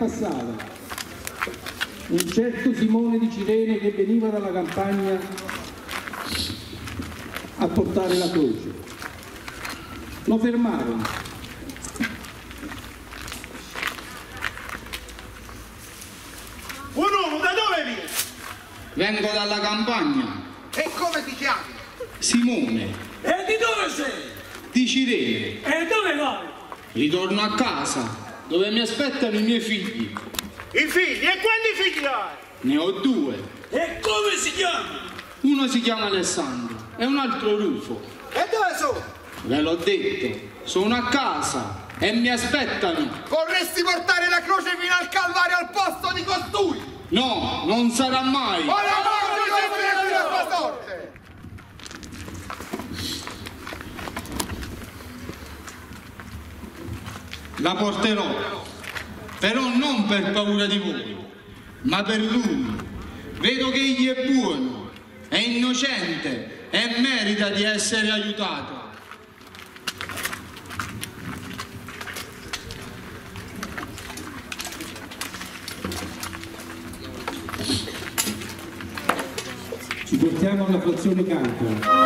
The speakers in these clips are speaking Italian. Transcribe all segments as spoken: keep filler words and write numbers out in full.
passava un certo Simone di Cirene che veniva dalla campagna a portare la croce. Lo fermarono. Un uomo, da dove vieni? Vengo dalla campagna. E come ti chiami? Simone. E di dove sei? Di Cirene. E dove vai? Ritorno a casa, dove mi aspettano i miei figli. I figli? E quanti figli hai? Ne ho due. E come si chiama? Uno si chiama Alessandro e un altro Rufo. E dove sono? Ve l'ho detto, sono a casa e mi aspettano. Vorresti portare la croce fino al Calvario al posto di costui? No, non sarà mai. Ora morte la tua sorte! La porterò, però non per paura di voi, ma per lui. Vedo che egli è buono, è innocente e merita di essere aiutato. Ci portiamo alla frazione Campo.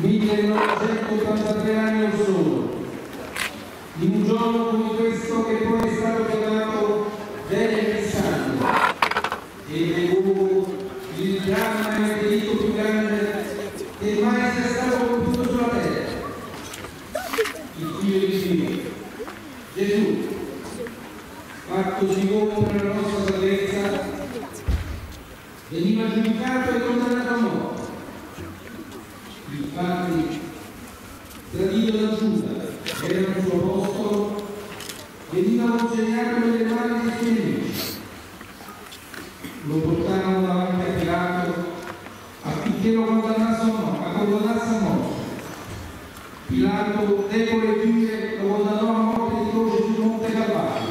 millenovecentottantatré anni or sono, in un giorno come questo che poi è stato chiamato Venere Santo, e fu il dramma e il delitto più grande che mai sia stato compiuto sulla terra. Il figlio di Dio, Gesù, fattosi uomo per la nostra salvezza, veniva giudicato e condannato a morte. Infatti, tradito da Giuda, che era il suo apostolo, veniva consegnato nelle mani dei suoi nemici. Lo portarono davanti a Pilato affinché lo condannasse a morte. Pilato, debole e vive, lo condannò a morte di croce sul Monte Calvario.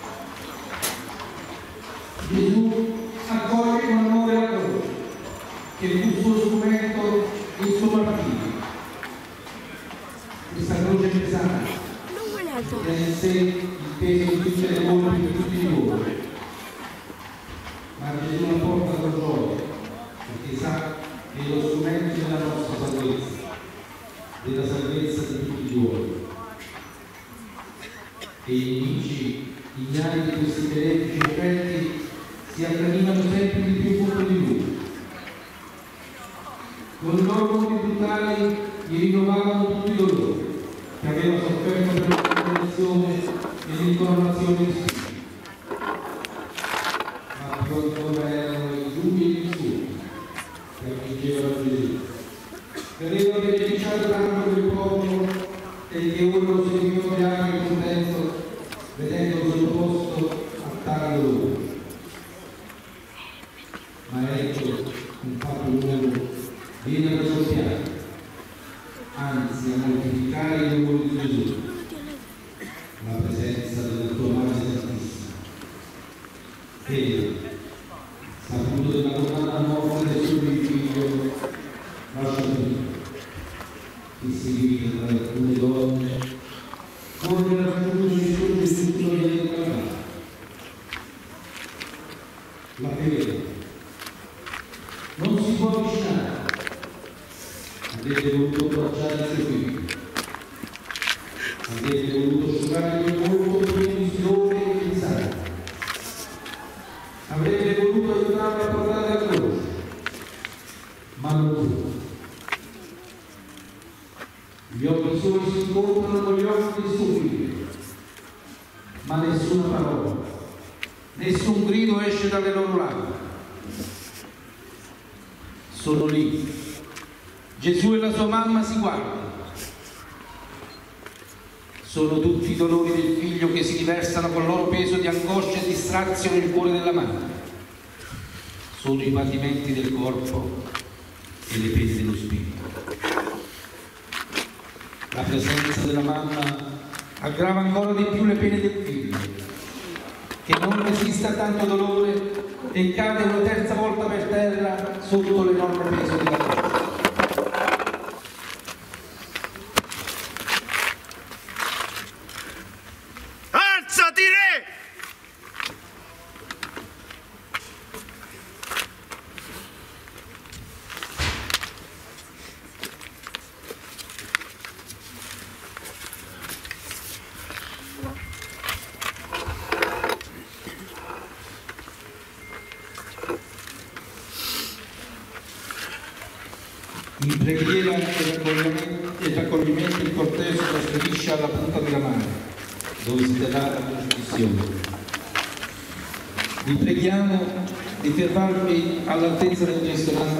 Gesù accoglie con amore la croce, che fu il suo strumento e il suo martirio. Questa croce pesante tiene in sé il peso di tutte le colpe di tutti noi. Ma Gesù la porta con gioia, perché sa che è lo strumento della nostra salvezza, della salvezza di tutti i giorni. E i nemici, ignari di questi benefici effetti, si accanivano sempre di più contro di lui. Con i loro modi brutali gli rinnovavano tutti i dolori che aveva sofferto per la condenazione e l'incoronazione di Cristo. Ma più ancora erano i giubi e gli insulti che affliggevano Gesù. Aveva beneficiato tanto del popolo e che ora lo seguiva piano e contento, vedendo sottoposto a tale dolore. Ma ecco un fatto nuovo viene a rassoppiare, anzi a moltiplicare il numero di Gesù, la presenza della tua Madre Santissima. Egli, saputo della condanna a morte del suo figlio, lascia tutto, che si guida da alcune donne, corre la raggiunge di tutto il futuro del Calvario. La fede non si può avvicinare. Avete voluto abbracciare il suo figlio, avete voluto asciugare il mio volto pieno di sudore e di sangue, avrete voluto aiutarlo a portare la croce, ma non voluto. Gli occhi suoi si incontrano con gli occhi del suo figlio, ma nessuna parola, nessun grido esce dalle loro labbra. Sono lì. Gesù e la sua mamma si guardano. Sono tutti i dolori del figlio che si riversano con il loro peso di angoscia e distrazione nel cuore della madre. Sono i patimenti del corpo e le pene dello spirito. La presenza della mamma aggrava ancora di più le pene del figlio, che non resiste a tanto dolore e cade una terza volta per terra sotto l'enorme peso della croce. Alzati, re! In preghiera e raccoglimento il corteggio trasferisce alla punta della mano, dove si terrà la crocifissione. Vi preghiamo di fermarvi all'altezza del gestionante.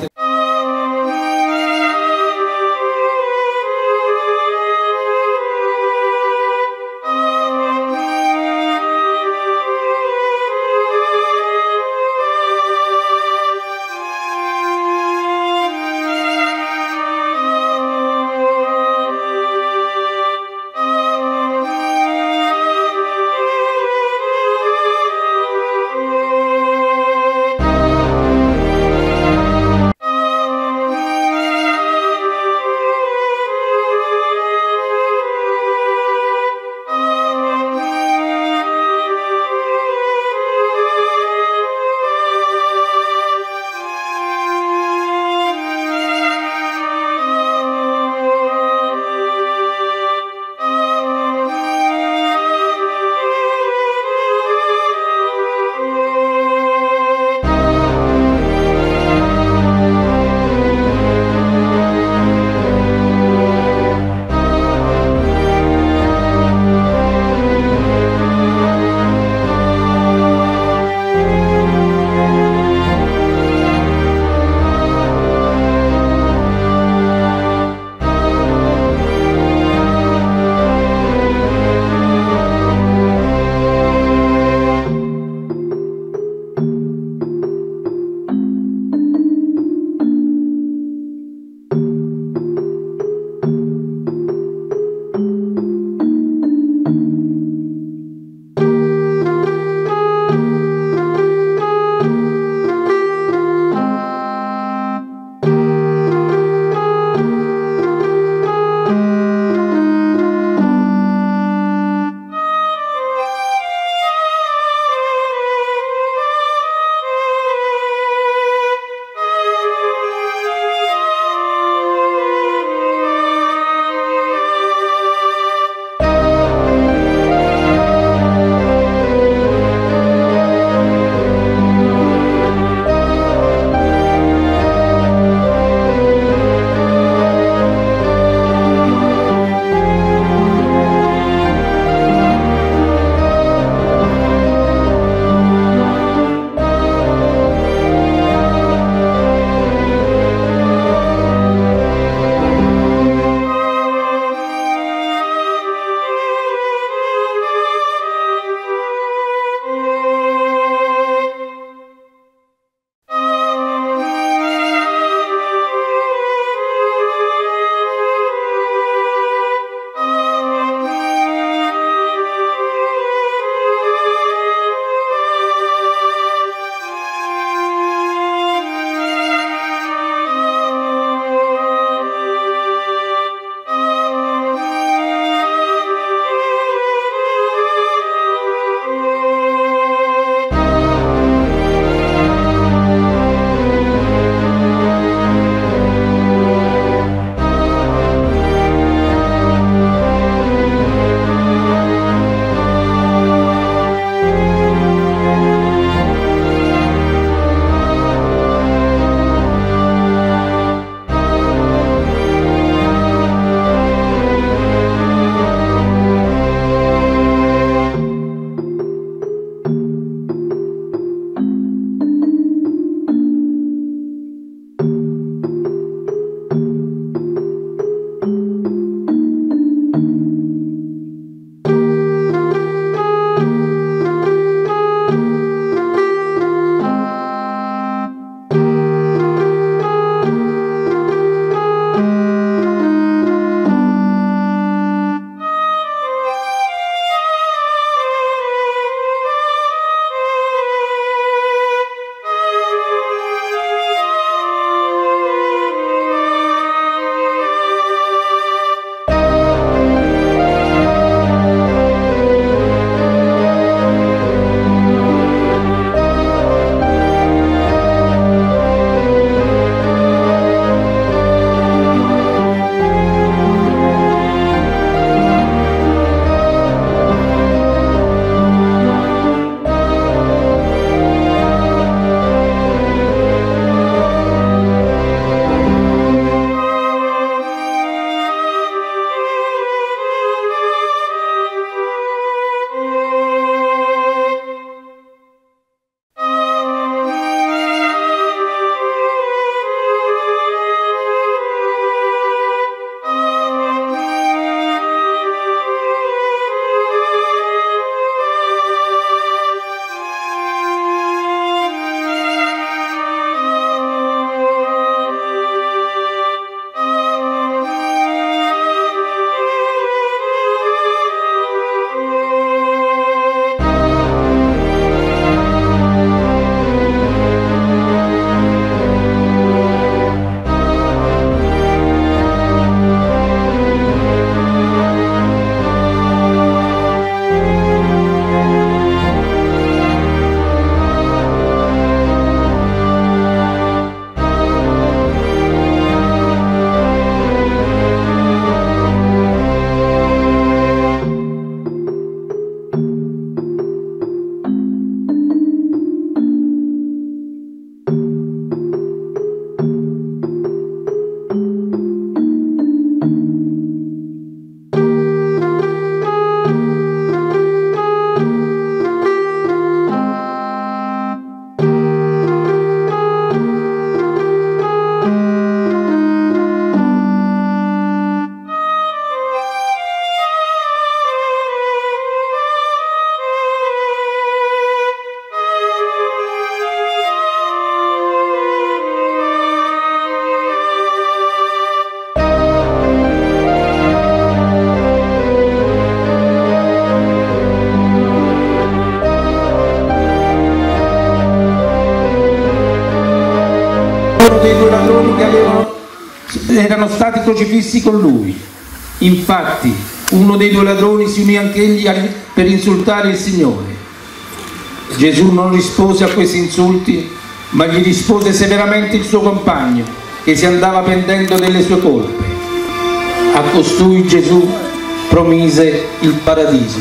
ladroni che avevano, erano stati crocifissi con lui. Infatti uno dei due ladroni si unì anch'egli per insultare il Signore. Gesù non rispose a questi insulti, ma gli rispose severamente il suo compagno, che si andava pentendo delle sue colpe. A costui Gesù promise il paradiso.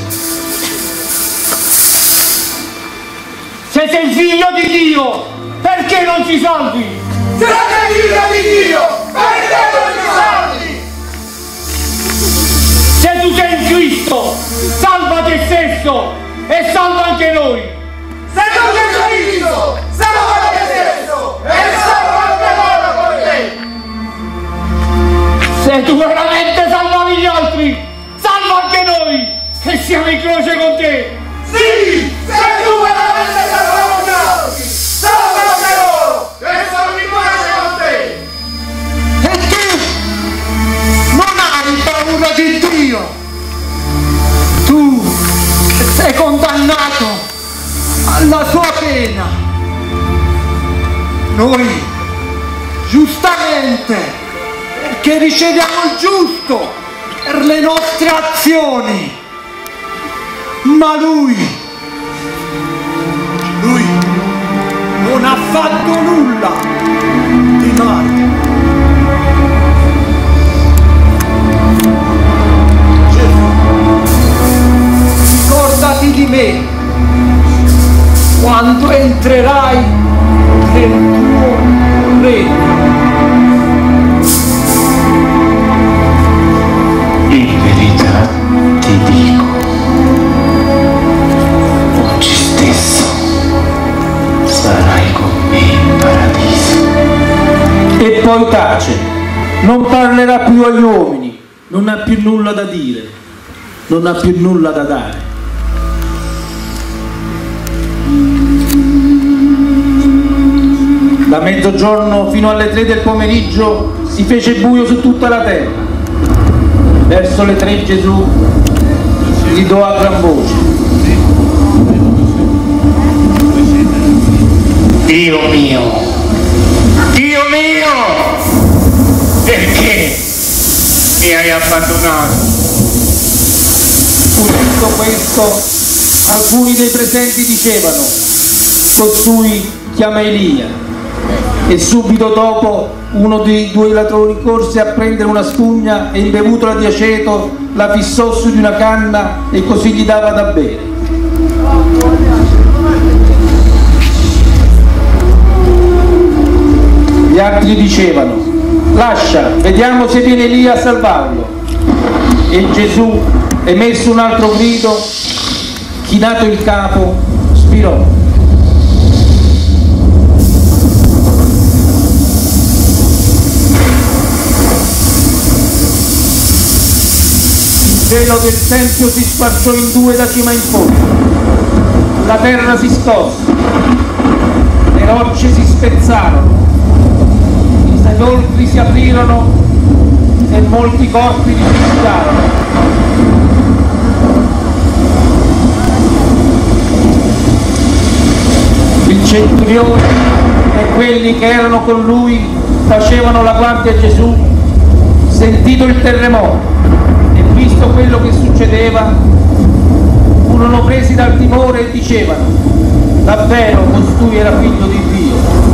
Se sei figlio di Dio, perché non ti salvi? Se sei figlio di Dio, perché non ti salvi? Se tu sei in Cristo, salva te stesso e salva anche noi. Se tu sei in Cristo, salva te stesso e salva anche loro con te. Se tu veramente salvavi gli altri, salva anche noi che siamo in croce con te. Sì, se tu veramente salvavi gli altri, salva anche loro che sono in croce con te. E tu non hai paura di Dio. Tu sei condannato alla tua pena. Noi, giustamente, perché riceviamo il giusto per le nostre azioni, ma lui, lui non ha fatto nulla di male. Ricordati di me quando entrerai nel tuo regno. In verità ti dico, oggi stesso sarai con me in paradiso. E poi tace, non parlerà più agli uomini, non ha più nulla da dire, non ha più nulla da dare. Da mezzogiorno fino alle tre del pomeriggio si fece buio su tutta la terra. Verso le tre Gesù gridò a gran voce: Dio mio, Dio mio, perché mi hai abbandonato? Udendo questo, alcuni dei presenti dicevano: costui chiama Elia. E subito dopo uno dei due ladroni corse a prendere una spugna e, imbevutola di aceto, la fissò su di una canna e così gli dava da bere. Gli altri dicevano: lascia, vediamo se viene Elia a salvarlo. E Gesù, emesso un altro grido, chinato il capo, spirò. Il velo del tempio si squarciò in due da cima in fondo, la terra si scosse, le rocce si spezzarono, i sepolcri si aprirono e molti corpi risuscitarono. Il centurione e quelli che erano con lui facevano la guardia a Gesù. Sentito il terremoto e visto quello che succedeva, furono presi dal timore e dicevano: davvero costui era figlio di Dio.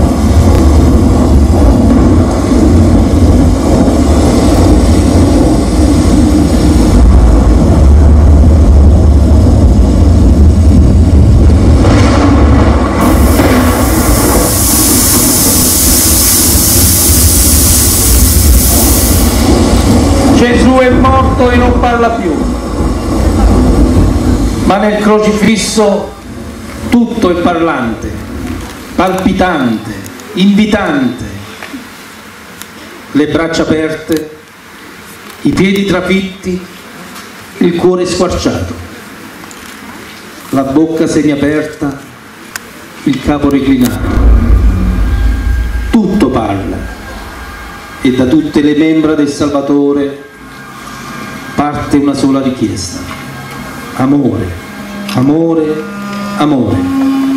Gesù è morto e non parla più, ma nel crocifisso tutto è parlante, palpitante, invitante, le braccia aperte, i piedi trafitti, il cuore squarciato, la bocca semiaperta, il capo reclinato. Tutto parla e da tutte le membra del Salvatore parte una sola richiesta: amore, amore, amore.